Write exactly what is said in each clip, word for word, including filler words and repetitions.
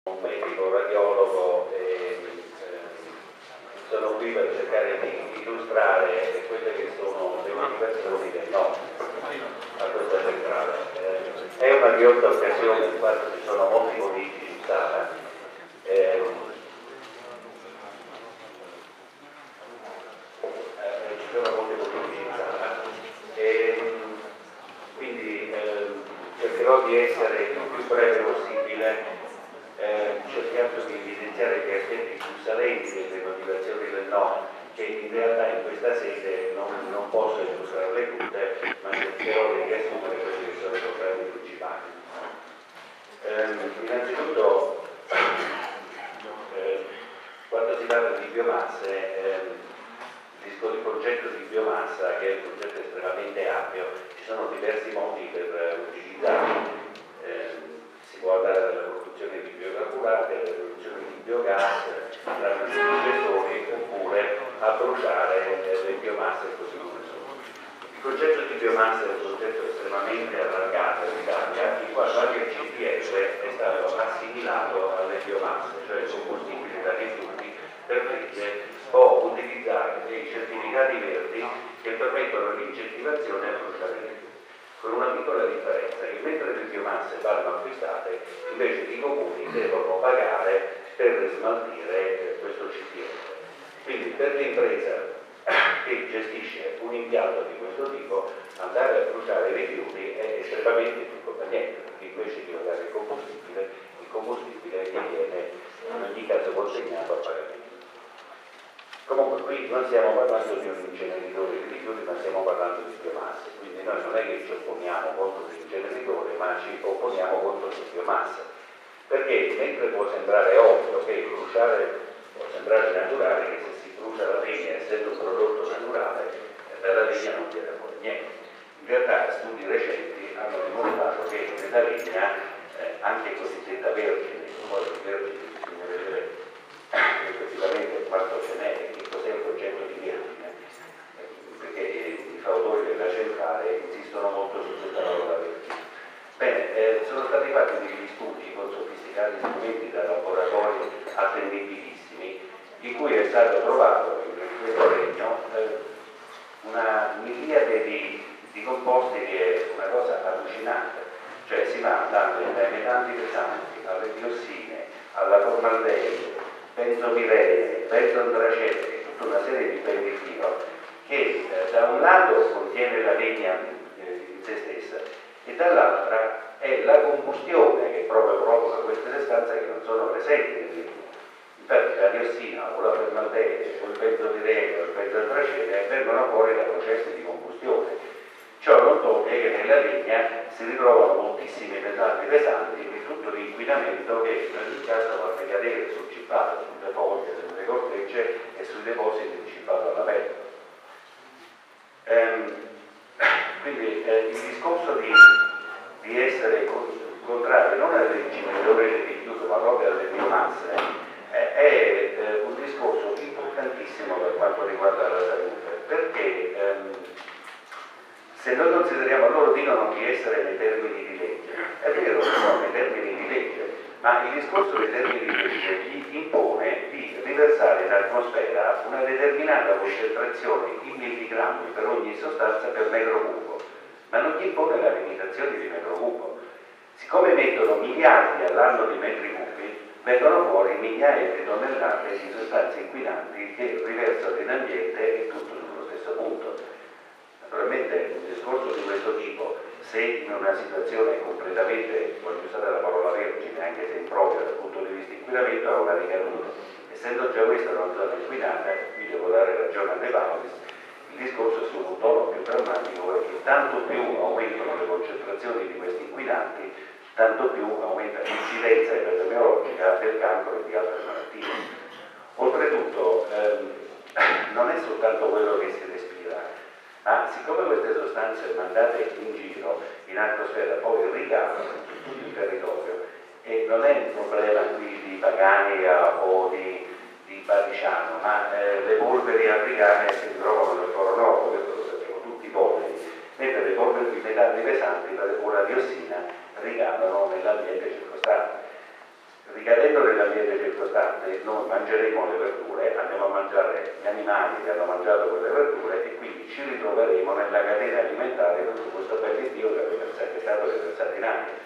un medico radiologo e eh, sono qui per cercare di illustrare quelle che sono le motivazioni del no a questa centrale. Eh, è una ghiotta occasione in quanto ci sono molti politici in sala. Eh, eh, ci sono molti politici in sala e quindi eh, cercherò di essere il più breve possibile, eh, cercando di evidenziare gli aspetti più salenti delle motivazioni del no, che in realtà in questa sede non, non posso illustrarle tutte, ma cercherò di riassumere quelli che sono i problemi principali. Eh, innanzitutto, eh, quando si parla di biomasse, eh, il concetto di biomassa, che è un concetto estremamente ampio, ci sono diversi modi per utilizzarlo. Eh, si può andare dalla produzione di biocarburanti alla produzione di biogas, tramite digestori, oppure a bruciare le biomasse così come sono. Il concetto di biomassa è un concetto estremamente allargato in Italia, in quanto anche il C D F è stato assimilato alle biomasse, cioè combustibili da rifiuti per legge, o utilizzare dei certificati verdi che permettono l'incentivazione a bruciare i rifiuti, con una piccola differenza, che mentre le biomasse vanno acquistate, invece i comuni devono pagare per smaltire questo C D F. Quindi per l'impresa che gestisce un impianto di questo tipo, andare a bruciare i rifiuti è estremamente più conveniente, perché invece di pagare il combustibile, il combustibile gli viene in ogni caso consegnato a pagamento. Comunque qui non stiamo parlando di un inceneritore di rifiuti, ma stiamo parlando di biomasse, quindi noi non è che ci opponiamo contro l'inceneritore, ma ci opponiamo contro le biomasse, perché mentre può sembrare ovvio che bruciare, può sembrare naturale che se si brucia la legna, essendo un prodotto naturale, dalla legna non viene fuori niente. In realtà studi recenti hanno dimostrato che nella legna, eh, anche cosiddetta vergine, poi vergine bisogna vedere effettivamente quanto ce n'è e che cos'è il concetto di vergine, perché i fautori della centrale insistono molto su questa parola vergine. Bene, eh, sono stati fatti degli studi con sofisticati strumenti da laboratori attendibilissimi, in cui è stato trovato in questo regno eh, una miriade di, di composti che è una cosa allucinante, cioè si va andando dai metalli pesanti alle diossine, alla formaldeide, benzopirene, benzontracene, tutta una serie di benzitino che eh, da un lato contiene la legna eh, in se stessa e dall'altra è la combustione che proprio provoca queste sostanze che non sono presenti nel legno. Infatti la diossina o la formaldeide o il benzopirene o il benzontracene vengono fuori da processi di combustione. Ciò non toglie che nella legna si ritrovano moltissimi metalli pesanti e tutto l'inquinamento che in ogni caso fa ricadere sul cippato, sulle foglie, sulle cortecce e sui depositi di cippato alla pelle. Ehm, quindi eh, il discorso di, di essere contrario non all'inceneritore del rifiuto ma proprio alle biomasse eh, è eh, un discorso importantissimo per quanto riguarda la salute, perché ehm, se noi consideriamo, loro dicono di essere nei termini di legge, è vero, sono nei termini di legge, ma il discorso dei termini di legge gli impone di riversare in atmosfera una determinata concentrazione in milligrammi per ogni sostanza per metro cubo, ma non gli impone la limitazione di metro cubo. Siccome mettono miliardi all'anno di metri cubi, vengono fuori migliaia di tonnellate di sostanze inquinanti che riversano in ambiente e tutto sullo stesso punto. Naturalmente un discorso di questo tipo, se in una situazione completamente, voglio usare la parola vergine, anche se impropria dal punto di vista inquinamento, ha una ricaduta. Essendo già questa una zona inquinata, qui devo dare ragione a De Paulis, il discorso su un tono più drammatico è che tanto più aumentano le concentrazioni di questi inquinanti, tanto più aumenta l'incidenza epidemiologica del cancro e di altre malattie. Oltretutto, ehm, non è soltanto quello che si respira, ma siccome queste sostanze mandate in giro in atmosfera poi ricadono su tutto il territorio e non è un problema qui di Pagania o di, di Bariciano, ma eh, le polveri africane si trovano nel Foro Nord, questo lo sappiamo tutti i poveri, mentre le polveri di metalli pesanti o la diossina ricadono nell'ambiente circostante. Ricadendo all'interno dell'ambiente circostante noi mangeremo le verdure, andiamo a mangiare gli animali che hanno mangiato quelle verdure e quindi ci ritroveremo nella catena alimentare tutto questo bell'Iddio che aveva stato riversato in aria.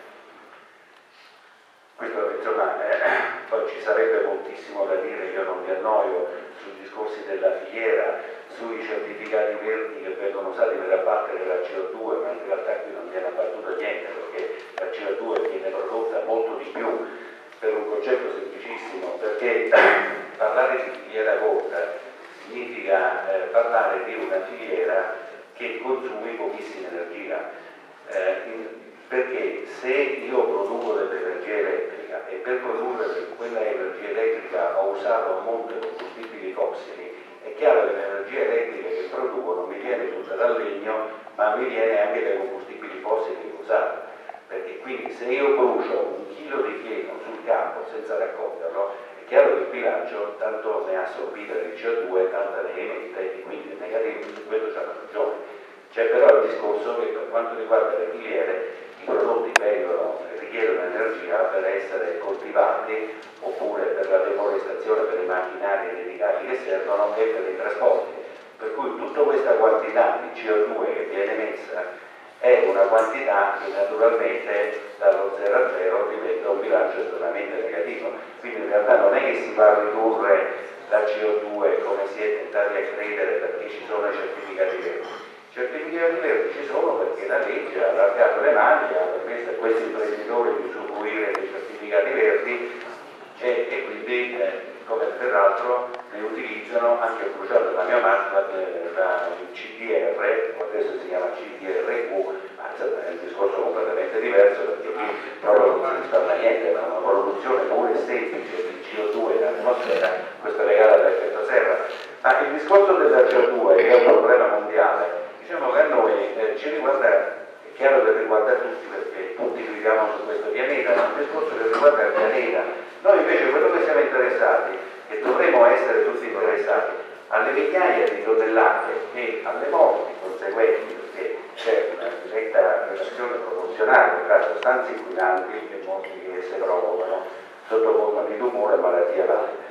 Questo insomma, eh, poi ci sarebbe moltissimo da dire, io non vi annoio sui discorsi della filiera, sui certificati verdi che vengono usati per abbattere la C O due, ma in realtà qui non viene abbattuto niente perché la C O due viene prodotta molto di più per un concetto semplicissimo, perché parlare di filiera corta significa eh, parlare di una filiera che consumi pochissima energia. Eh, in, perché se io produco dell'energia elettrica e per produrre quella energia elettrica ho usato un monte di combustibili fossili, è chiaro che l'energia elettrica che produco non mi viene tutta dal legno, ma mi viene anche dai combustibili fossili che ho usato. Perché quindi se io brucio un chilo di fieno sul campo senza raccoglierlo, è chiaro che il bilancio tanto ne assorbita di C O due, tanta ne emette e quindi è negativo, su quello c'ha ragione. C'è però il discorso che per quanto riguarda le filiere, i prodotti vengono, richiedono energia per essere coltivati oppure per la deforestazione, per i macchinari dedicati che servono e per i trasporti. Per cui tutta questa quantità di C O due che viene messa è una quantità che naturalmente dallo zero a zero diventa un bilancio estremamente negativo. Quindi in realtà non è che si va a ridurre la C O due come si è tentati a credere perché ci sono i certificati verdi. I certificati verdi ci sono perché la legge ha allargato le mani, ha permesso a questi imprenditori di usufruire dei certificati verdi e, e quindi, eh, come peraltro, ne utilizzano anche bruciando la mia macchina, la, il C D R, adesso si chiama C D R Q, ma insomma, è un discorso completamente diverso perché qui proprio non si risparmia niente, ma una produzione pura e semplice di C O due in atmosfera, questo è legato all'effetto serra. Ma il discorso della C O due, che è un problema mondiale, diciamo che a noi eh, ci riguarda, è chiaro che riguarda tutti perché tutti viviamo su questo pianeta, ma è un discorso che riguarda il pianeta. Noi invece quello che siamo interessati, e dovremmo essere tutti interessati, alle migliaia di tonnellate e alle morti conseguenti, perché c'è una diretta relazione proporzionale tra sostanze inquinanti e morti che esse provocano sotto forma di tumore e malattia valida.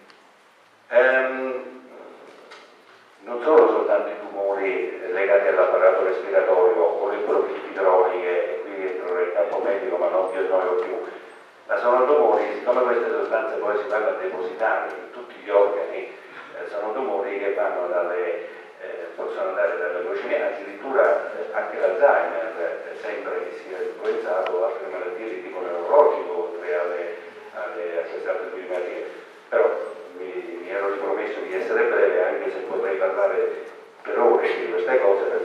Ehm, non sono soltanto i tumori legati all'apparato respiratorio o le bronchiti croniche, e qui entro nel campo medico ma non vi annoio più, ma sono tumori, siccome queste sostanze poi si vanno a depositare in tutti gli organi, eh, sono tumori che vanno dalle, eh, possono andare dalle leucemie, addirittura eh, anche l'Alzheimer, eh, sempre che sia influenzato, altre malattie di tipo neurologico, oltre alle, alle, a queste altre climatiche. Però mi, mi ero ripromesso di essere breve, anche se potrei parlare per ore di queste cose,